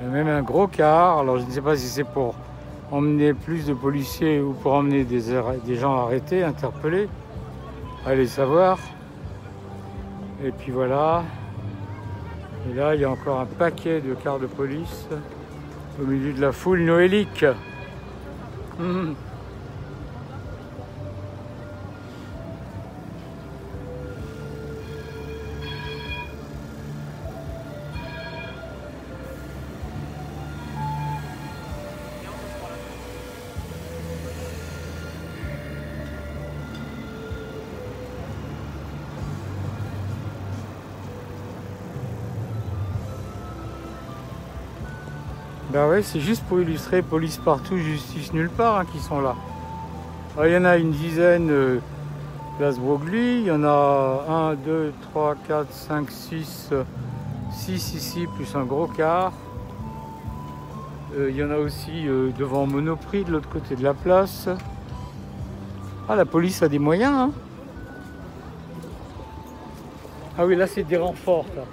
Il y a même un gros car. Alors je ne sais pas si c'est pour emmener plus de policiers ou pour emmener des gens arrêtés, interpellés. Allez savoir. Et puis voilà. Et là, il y a encore un paquet de cars de police au milieu de la foule noélique. Ben ouais, c'est juste pour illustrer police partout, justice nulle part qui sont là. Alors, il y en a une dizaine place Broglie, il y en a 1, 2, 3, 4, 5, 6, 6 ici, plus un gros car. Il y en a aussi devant Monoprix, de l'autre côté de la place. Ah, la police a des moyens, hein. Ah oui, là c'est des renforts, là.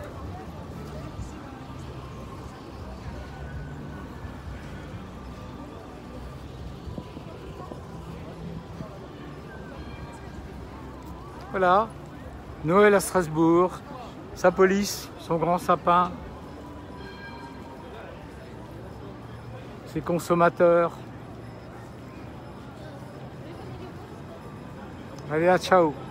Voilà, Noël à Strasbourg, sa police, son grand sapin, ses consommateurs. Allez, ciao!